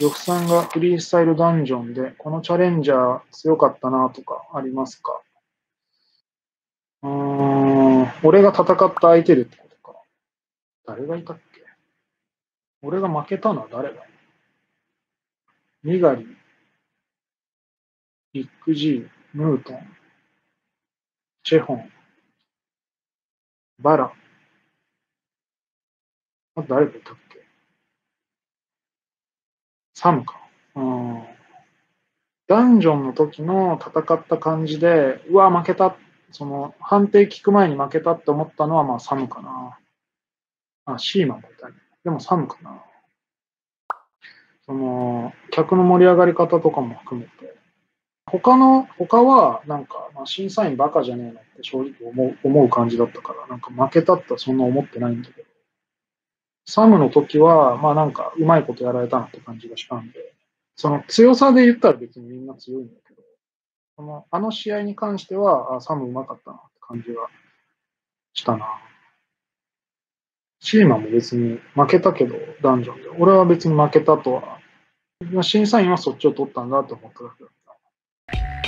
呂布さんがフリースタイルダンジョンで、このチャレンジャー強かったなとかありますか？俺が戦った相手でってことか。誰がいたっけ？俺が負けたのは誰だ？ニガリ、ビッグ G、ムートン、チェホン、バラ。あと誰がいたっけ？サムか。うん。ダンジョンの時の戦った感じで、うわ、負けた。その、判定聞く前に負けたって思ったのは、まあ、サムかな。あ、シーマンもいたね。でもサムかな。その、客の盛り上がり方とかも含めて。他は、なんか、まあ、審査員バカじゃねえなって正直思う感じだったから、なんか負けたってそんな思ってないんだけど、サムの時は、まあなんか、うまいことやられたなって感じがしたんで、その強さで言ったら別にみんな強いんだけど、あの試合に関しては、サムうまかったなって感じがしたな。シーマも別に負けたけど、ダンジョンで。俺は別に負けたとは、審査員はそっちを取ったんだと思っただけだった。